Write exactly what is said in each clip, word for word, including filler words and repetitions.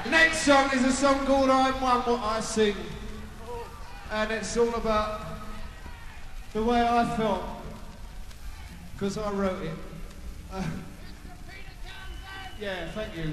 Next song is a song called I'm One What I Sing. And it's all about the way I felt, because I wrote it. Uh, yeah, thank you.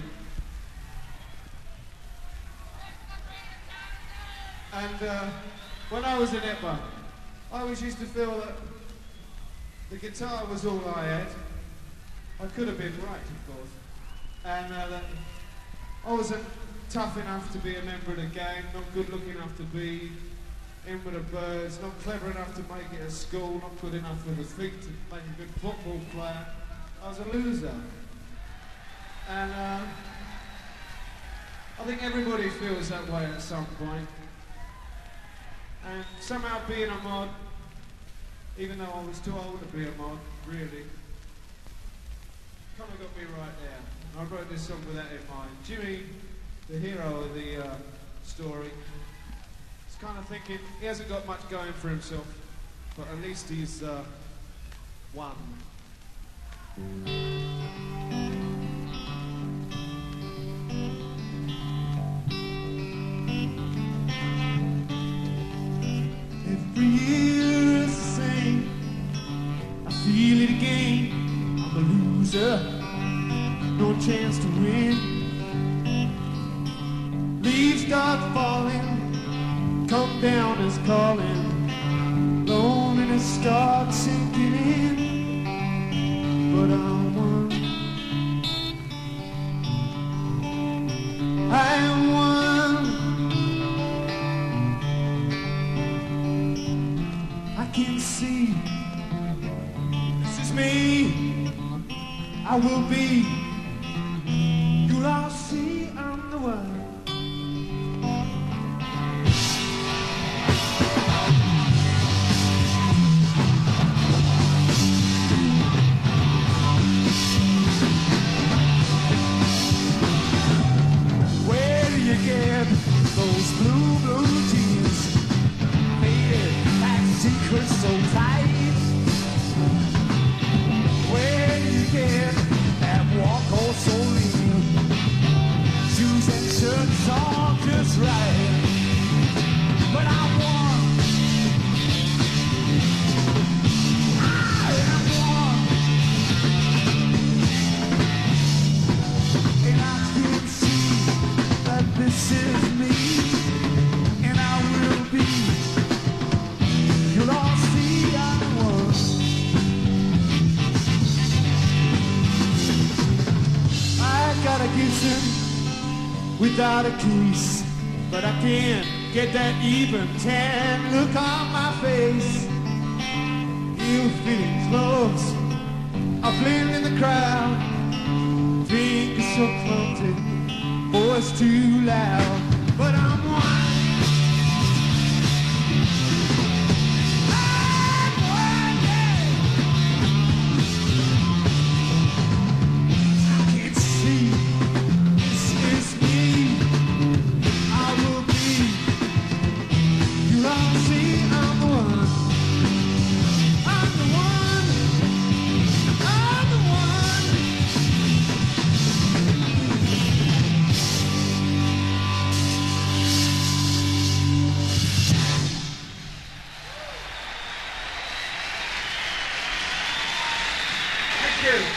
And uh, when I was in I P A, I always used to feel that the guitar was all I had. I could have been right, of course. And uh, that I wasn't tough enough to be a member of the gang, not good looking enough to be in with the Birds, not clever enough to make it at school, not good enough with his feet to make a good football player. I was a loser. And uh, I think everybody feels that way at some point. And somehow being a mod, even though I was too old to be a mod, really, kind of got me right there. I wrote this song with that in mind. Jimmy, the hero of the uh, story, is kind of thinking he hasn't got much going for himself, but at least he's uh, won. Every year is the same. I feel it again. I'm a loser. No chance to win. Leaves start falling, come down is calling, loneliness starts sinking in, but I'm one. I am one. I can see this is me. I will be. You'll all see I'm the one. Where do you get those blue, blue jeans? Faded taxi crystal tight. Where do you get that walk oh so lean? Shoes and shirts all just right. But I want, I am one. And I can see that this is me, and I will be. You'll all see I'm one. I got a Gibson without a case, but I can't get that even tan look on my face. Ill-fitting clothes, I blend in the crowd. Drink is so clumsy, voice too loud, but I'm one. I'm one, yeah. I can see this is me. I will be. You all see I'm the one. I'm the one. I'm the one. Thank you.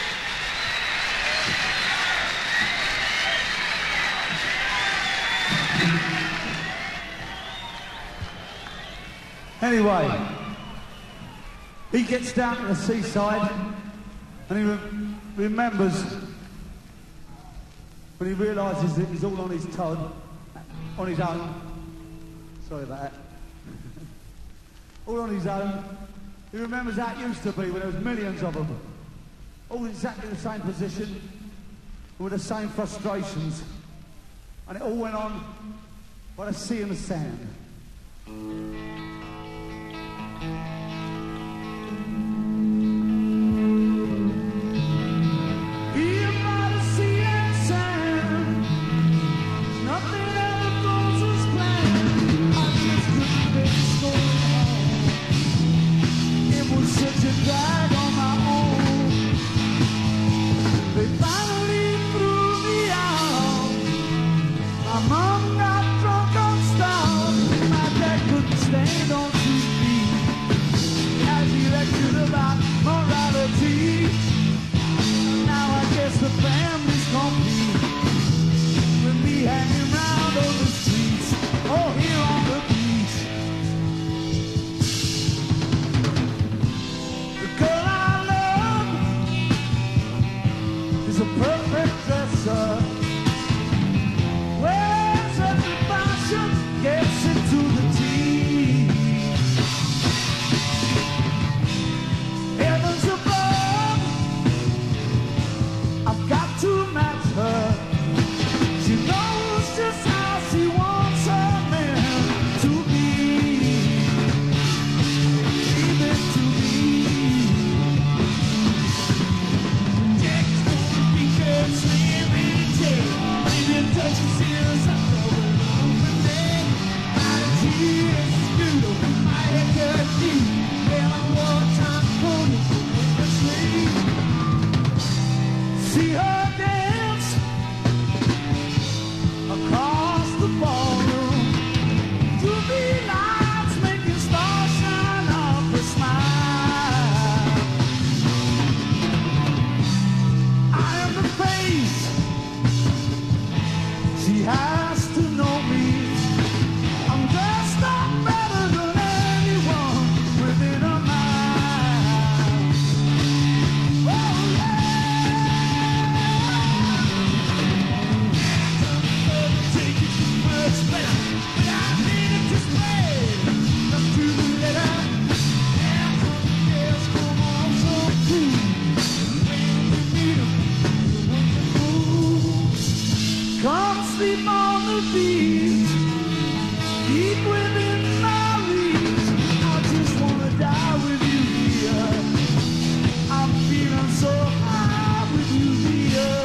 Anyway, he gets down to the seaside and he re remembers when he realises that he's all on his toe, on his own. Sorry about that. All on his own. He remembers how it used to be when there was millions of them. All in exactly the same position, with the same frustrations. And it all went on by the sea and the sand. family's complete. With me hanging round on the streets, or here on the beach. The girl I love is a perfect dresser. Wears every fashion, gets into the tea. Heavens above, I've got to match her. She knows just how she wants her man to be. Leave it to me. Jack's gonna be good, slamming Jay. Maybe a touch of serious, I'm going on with that. My tears is beautiful, my haircut deep. Well, I want time for you to sleep. See her dance across the ballroom. U V lights making stars shine off her smile. I am the face. She has to know me. I'm dressed up better than anyone within a mile. Oh yeah. Take it too much better, but I need it this way. Let's do the letter. Now come the girls, come on, so cool. When you need 'em, you want to move. Come sleep on the beach, deep within my reach. I just wanna die with you, dear. I'm feeling so high with you, dear.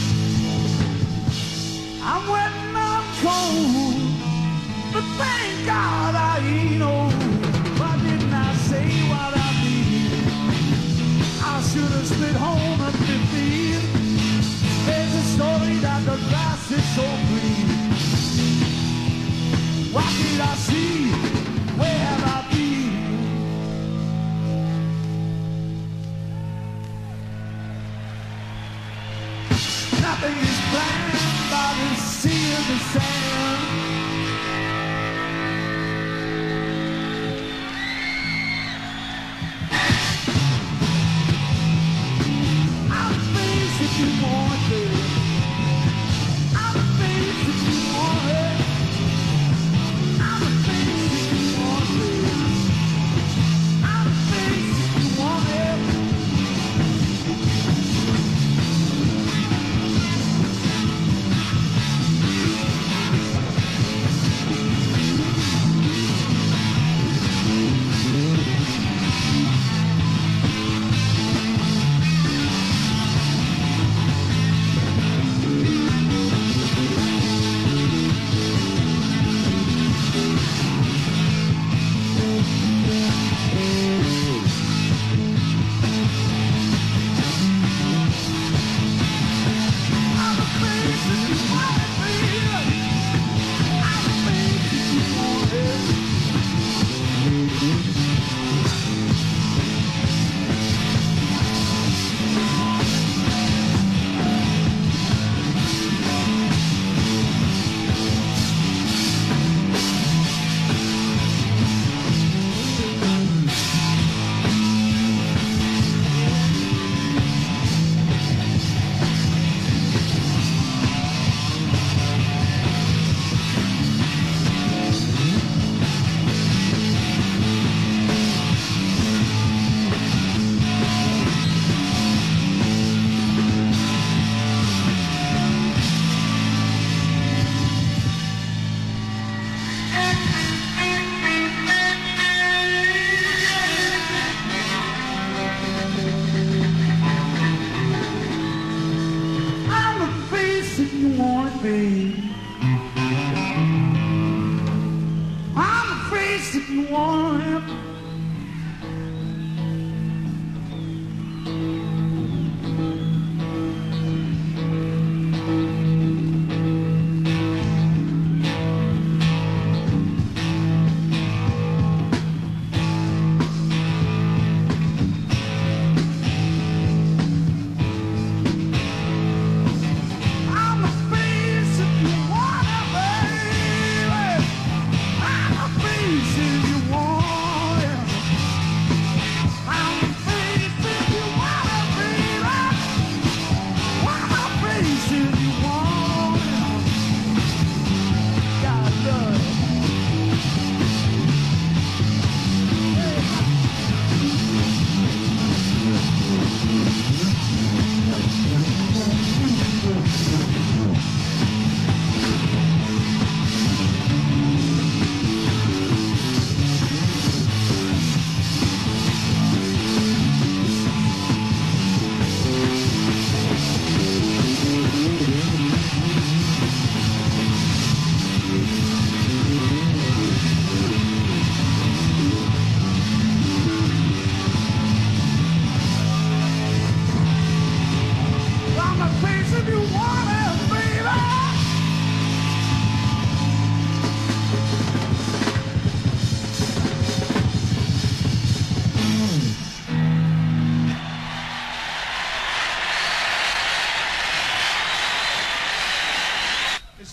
I'm wet and I'm cold, but thank God I ain't old. Why didn't I say what I mean? I should have split home at fifteen. There's a story that the grass is so green. What did I see? Where have I been? Nothing is planned by the sea of the sand. I'm faced if you want it. I'm faced if you want it. I'm faced if you want it. I'm faced if you want it.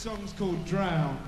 song's called Drowned.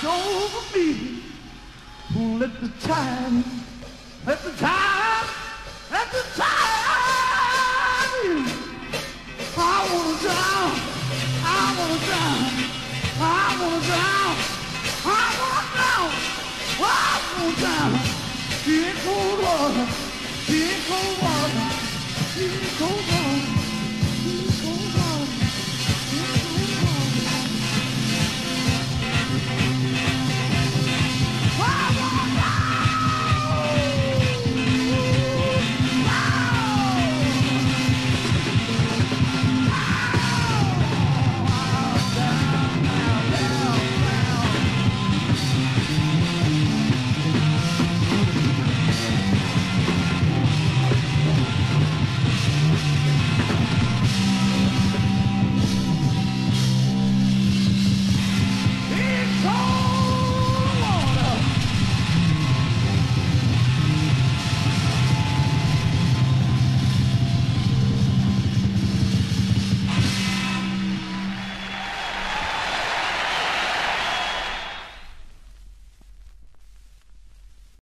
wash over me. Let the time, let the time, let the time. I wanna drown, I wanna drown, I wanna drown, I wanna drown, I wanna drown. In cold water, in cold water, in cold water, in cold water.